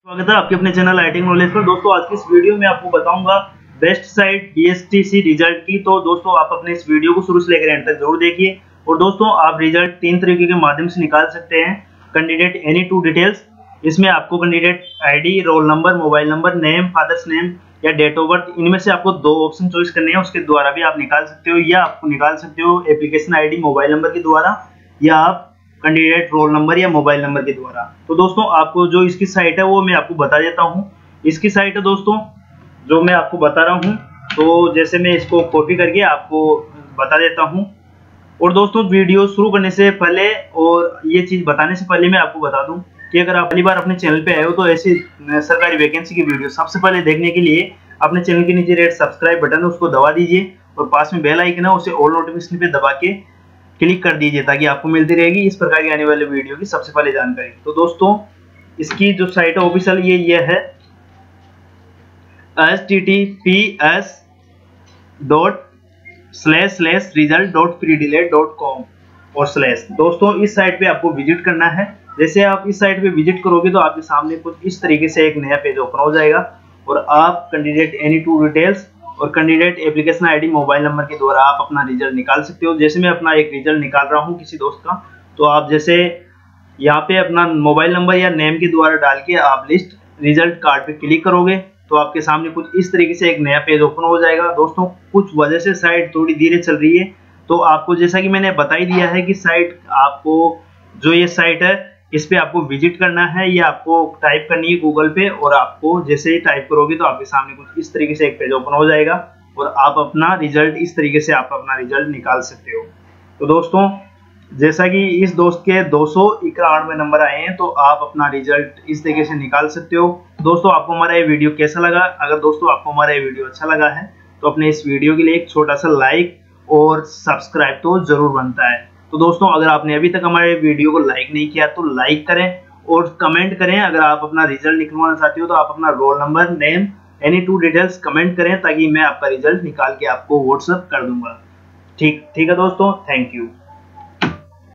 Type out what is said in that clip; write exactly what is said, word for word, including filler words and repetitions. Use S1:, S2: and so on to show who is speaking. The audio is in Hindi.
S1: स्वागत है आपके अपने चैनल आई टी नॉलेज पर। दोस्तों आज की इस वीडियो में आपको बताऊंगा best site B S T C result की। तो दोस्तों आप अपने इस वीडियो को शुरू से लेकर एंड तक जरूर देखिए। और दोस्तों आप रिजल्ट तीन तरीके के माध्यम से निकाल सकते हैं। कैंडिडेट एनी टू डिटेल्स, इसमें आपको candidate ID, roll number, mobile number, name, father's name या डेट ऑफ बर्थ, इनमें से आपको दो ऑप्शन चॉइस करने हैं, उसके द्वारा भी आप निकाल सकते हो। या आपको निकाल सकते हो एप्लीकेशन आईडी, मोबाइल नंबर के द्वारा, या आप कैंडिडेट रोल नंबर या मोबाइल नंबर के द्वारा। तो दोस्तों आपको जो इसकी साइट है वो मैं आपको बता देता हूँ। इसकी साइट है दोस्तों जो मैं आपको बता रहा हूँ, तो जैसे मैं इसको कॉपी करके आपको बता देता हूँ। और दोस्तों वीडियो शुरू करने से पहले और ये चीज़ बताने से पहले मैं आपको बता दूं कि अगर आप पहली बार अपने चैनल पे आए हो तो ऐसी सरकारी वैकेंसी की वीडियो सबसे पहले देखने के लिए अपने चैनल के नीचे रेड सब्सक्राइब बटन है उसको दबा दीजिए, और पास में बेल आइकन है उसे ऑल नोटिफिकेशन पे दबा के क्लिक कर दीजिए, ताकि आपको मिलती रहेगी इस प्रकार की आने वाले वीडियो की सबसे पहले जानकारी। तो दोस्तों इसकी जो साइट है ऑफिशियल ये ये है H T T P S dot slash slash result dot free delete dot com और स्लैश। दोस्तों इस साइट पे आपको विजिट करना है। जैसे आप इस साइट पे विजिट करोगे तो आपके सामने कुछ इस तरीके से एक नया पेज ओपन हो जाएगा, और आप कैंडिडेट एनी टू डिटेल्स और candidate application ID, mobile number के द्वारा आप अपना रिजल्ट निकाल सकते हो। जैसे मैं अपना एक रिजल्ट निकाल रहा हूँ किसी दोस्त का, तो आप जैसे यहाँ पे अपना मोबाइल नंबर या नेम के द्वारा डाल के आप लिस्ट रिजल्ट कार्ड पे क्लिक करोगे तो आपके सामने कुछ इस तरीके से एक नया पेज ओपन हो जाएगा। दोस्तों कुछ वजह से साइट थोड़ी धीरे चल रही है, तो आपको जैसा कि मैंने बता ही दिया है कि साइट आपको जो ये साइट है इस पे आपको विजिट करना है, या आपको टाइप करनी है गूगल पे, और आपको जैसे ही टाइप करोगे तो आपके सामने कुछ इस तरीके से एक पेज ओपन हो जाएगा और आप अपना रिजल्ट इस तरीके से आप अपना रिजल्ट निकाल सकते हो। तो दोस्तों जैसा कि इस दोस्त के दो सौ इक्यानवे नंबर आए हैं, तो आप अपना रिजल्ट इस तरीके से निकाल सकते हो। दोस्तों आपको हमारा ये वीडियो कैसा लगा? अगर दोस्तों आपको हमारा ये वीडियो अच्छा लगा है तो अपने इस वीडियो के लिए एक छोटा सा लाइक और सब्सक्राइब तो जरूर बनता है। तो दोस्तों अगर आपने अभी तक हमारे वीडियो को लाइक नहीं किया तो लाइक करें और कमेंट करें। अगर आप अपना रिजल्ट निकलवाना चाहते हो तो आप अपना roll number, name, any two details comment करें, ताकि मैं आपका रिजल्ट निकाल के आपको व्हाट्सएप कर दूंगा। ठीक ठीक है दोस्तों, थैंक यू।